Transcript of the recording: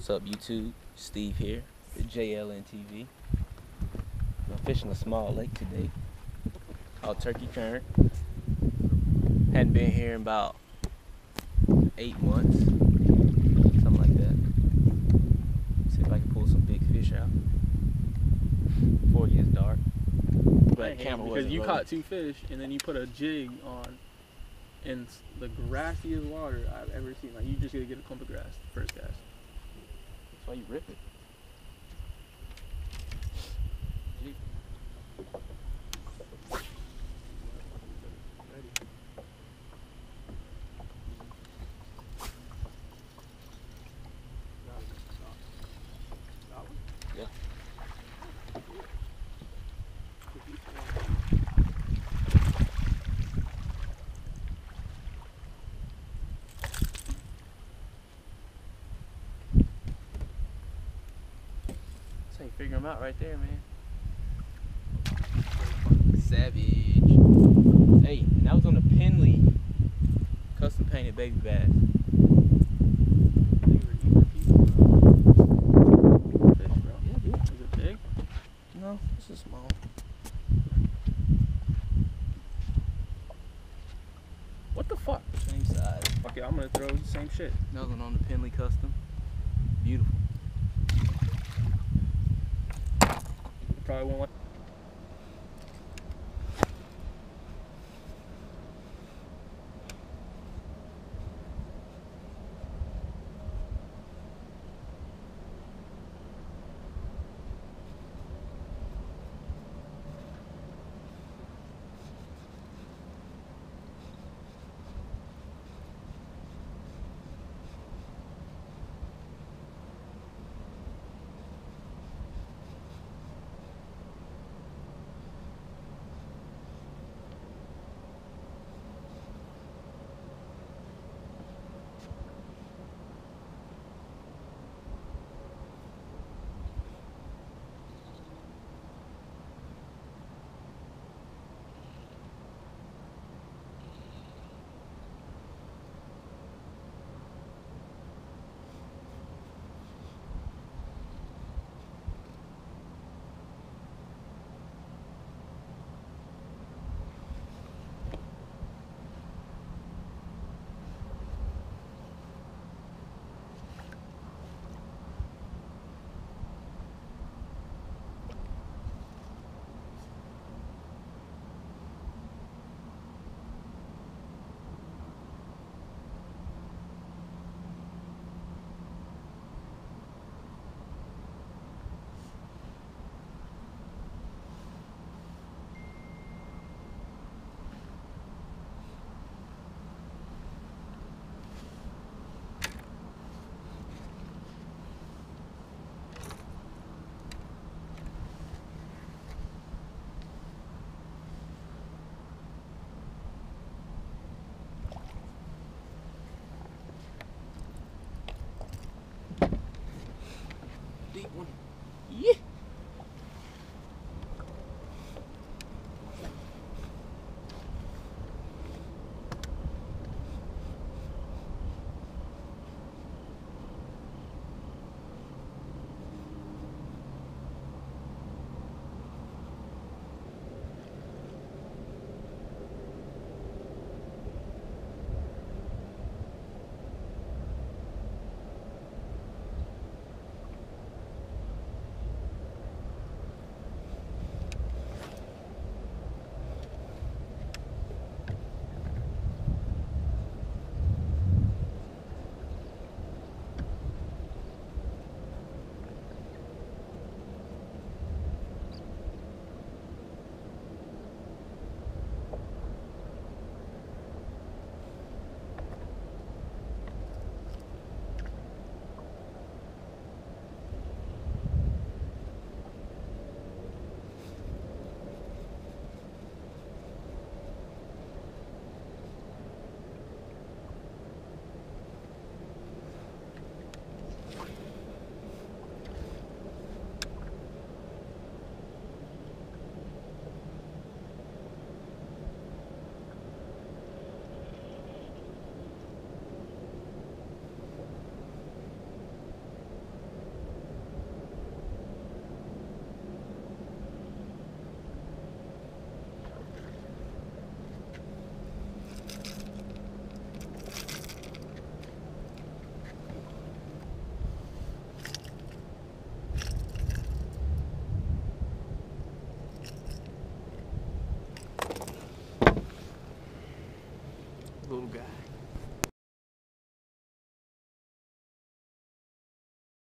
What's up, YouTube? Steve here with JLNTV. I'm fishing a small lake today called Turkey Current. Hadn't been here in about 8 months, something like that. See if I can pull some big fish out before it gets dark. But because you caught 2 fish and then you put a jig on in the grassiest water I've ever seen. Like, you just gotta get a clump of grass first cast. That's why you rip it. Yeah. So you figure them out right there, man. Savage. Hey, and that was on the Penley custom painted baby bass. Fish, bro. Yeah, dude. Is it big? No, this is small. What the fuck? Same size. Okay, I'm gonna throw the same shit. Another one on the Penley custom. Beautiful. Probably won't like. little guy.